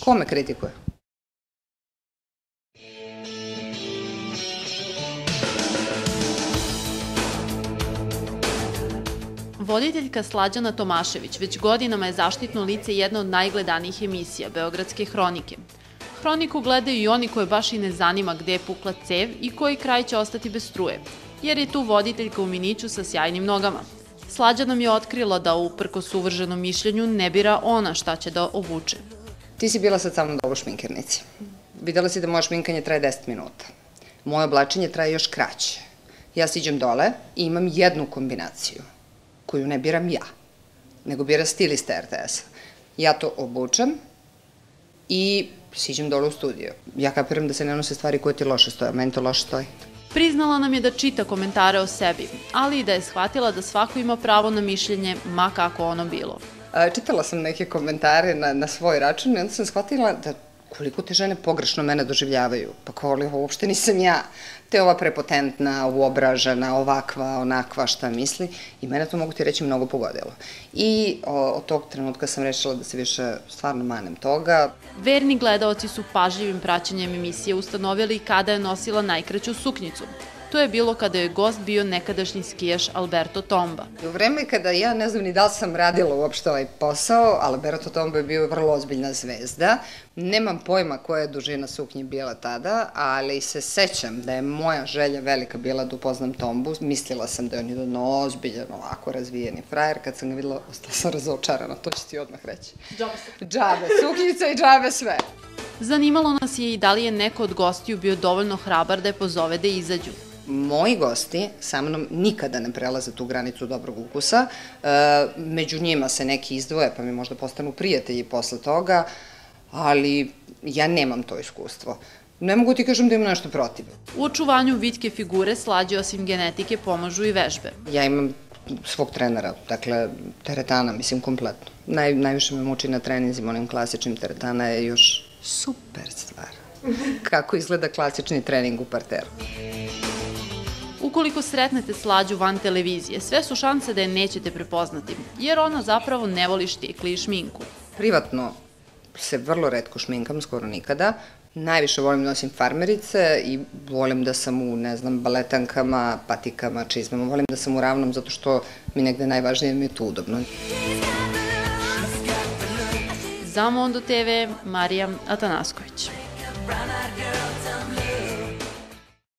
Ko me kritikuje? Voditeljka Slađana Tomašević već godinama je zaštitno lice jedne od najgledanijih emisija, Beogradske hronike. Hroniku gledaju i oni koje baš i ne zanima gde je pukla cev i koji kraj će ostati bez struje, jer je tu voditeljka u miniću sa sjajnim nogama. Slađa nam je otkrila da uprkos uvrženom mišljenju ne bira ona šta će da obuče. Ti si bila sad sa mnom u šminkernici. Videla si da moje šminkanje traje 10 minuta. Moje oblačenje traje još kraće. Ja siđem dole i imam jednu kombinaciju, koju ne biram ja, nego bira stilista RTS-a. Ja to obučem i siđem dole u studio. Ja kapiram da se ne nose stvari koje ti loše stoje, meni to loše stoji. Priznala nam je da čita komentare o sebi, ali i da je shvatila da svako ima pravo na mišljenje, ma kako ono bilo. Čitala sam neke komentare na svoj račun i onda sam shvatila da koliko te žene pogrešno mene doživljavaju. Pa koliko uopšte nisam ja. Te ova prepotentna, uobražena, ovakva, onakva, šta misli. I mene to, mogu ti reći, mnogo pogodilo. I od tog trenutka sam rešila da se više stvarno manem toga. Verni gledaoci su pažljivim praćenjem emisije ustanovili kada je nosila najkraću suknjicu. To je bilo kada je gost bio nekadašnji skijaš Alberto Tomba. U vreme kada ja ne znam ni da li sam radila uopšte ovaj posao, Alberto Tomba je bio vrlo ozbiljna zvezda. Nemam pojma koja je dužina suknje bila tada, ali se sećam da je moja želja velika bila da upoznam Tombu. Mislila sam da je on jedan ozbiljan, ovako razvijeni frajer. Kad sam ga videla, ostala sam razočarana, to ću ti odmah reći. Džabe suknjica i džabe sve. Zanimalo nas je i da li je neko od gostiju bio dovoljno hrabar da je pozove da izađu. Moji gosti sa mnom nikada ne prelaze tu granicu dobrog ukusa. Među njima se neki izdvoje, pa mi možda postanu prijatelji posle toga, ali ja nemam to iskustvo. Ne mogu ti kažem da imam nešto protiv. U očuvanju vitke figure Slađi osim genetike pomažu i vežbe. Ja imam svog trenera, dakle teretana, mislim kompletno. Najviše me muči na treninzima, onim klasičnim teretana je još super stvar. Kako izgleda klasični trening u parteru. Ukoliko sretnete Slađu van televizije, sve su šanse da je nećete prepoznati, jer ona zapravo ne voli štikli i šminku. Privatno se vrlo retko šminkam, skoro nikada. Najviše volim da nosim farmerice i volim da sam u, ne znam, baletankama, patikama, čizmama. Volim da sam u ravnom zato što mi negde najvažnije mi je tu udobno. Za Mondo TV, Marija Atanasković.